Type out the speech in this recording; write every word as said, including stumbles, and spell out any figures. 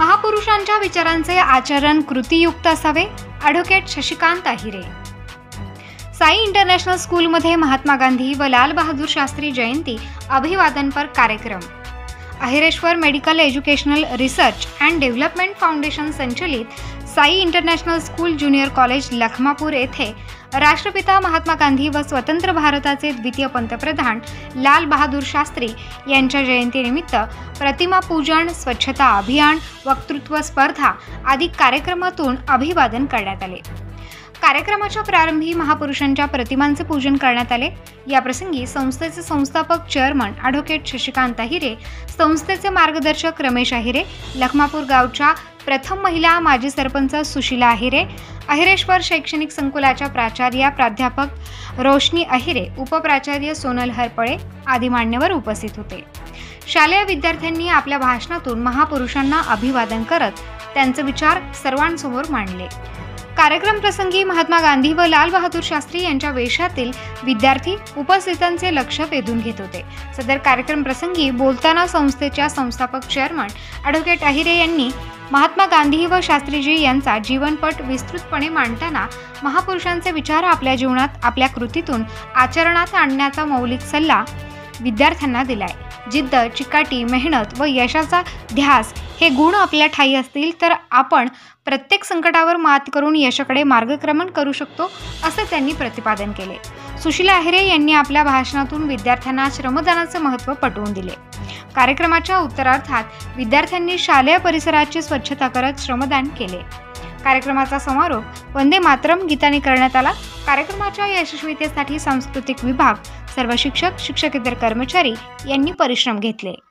महापुरुषांच्या विचारांचे आचरण कृतीयुक्त असावे. ॲडव्होकेट शशिकांत अहिरे. साई इंटरनॅशनल स्कूलमध्ये महात्मा गांधी व लाल बहादूर शास्त्री जयंती अभिवादनपर कार्यक्रम. Ahireshwar medical educational research and development foundation संचलित Sai international school junior college Lakhmapur येथे राष्ट्रपिता महात्मा गांधी व स्वतंत्र भारताचे द्वितीय पंतप्रधान लाल बहादूर शास्त्री यांच्या जयंतीनिमित्त प्रतिमा पूजन, स्वच्छता अभियान, वक्तृत्व स्पर्धा आदी कार्यक्रमातून अभिवादन करण्यात आले. कार्यक्रमाच्या प्रारंभी महापुरुषांच्या प्रतिमांचे पूजन करण्यात आले. याप्रसंगी संस्थेचे संस्थापक चेअरमन ॲडव्होकेट शशिकांत अहिरे, संस्थेचे मार्गदर्शक रमेश अहिरे, लखमापूर गावच्या प्रथम महिला माजी सरपंच सुशीला अहिरे, अहिरेश्वर शैक्षणिक संकुलाच्या प्राचार्या प्राध्यापक रोशनी अहिरे, उपप्राचार्य सोनल हरपळे आदी मान्यवर उपस्थित होते. शालेय विद्यार्थ्यांनी आपल्या भाषणातून महापुरुषांना अभिवादन करत त्यांचे विचार सर्वांसमोर मांडले. कार्यक्रम प्रसंगी महात्मा गांधी व लाल बहादूर शास्त्री यांच्या वेशातील विद्यार्थी उपस्थितांचे लक्ष वेधून घेत होते. सदर कार्यक्रम प्रसंगी बोलताना संस्थेच्या संस्थापक चेअरमन ॲडव्होकेट अहिरे यांनी महात्मा गांधी व शास्त्रीजी यांचा जीवनपट विस्तृतपणे मांडताना महापुरुषांचे विचार आपल्या जीवनात आपल्या कृतीतून आचरणात आणण्याचा मौलिक सल्ला विद्यार्थ्यांना दिलाय. जिद्द, चिकाटी, मेहनत व यशाचा ध्यास हे गुण आपल्या ठायी असतील तर आपण प्रत्येक संकटावर मात करून यशाकडे मार्गक्रमण करू शकतो, असे त्यांनी प्रतिपादन केले. सुशीला अहिरे यांनी आपल्या भाषणातून विद्यार्थ्यांना श्रमदानाचे महत्त्व पटवून दिले. कार्यक्रमाच्या उत्तरार्धात विद्यार्थ्यांनी शालेय परिसराची स्वच्छता करत श्रमदान केले. कार्यक्रमाचा समारोप वंदे मातरम गीताने करण्यात आला. कार्यक्रमाच्या यशस्वीतेसाठी सांस्कृतिक विभाग, सर्व शिक्षक, शिक्षकेतर कर्मचारी यांनी परिश्रम घेतले.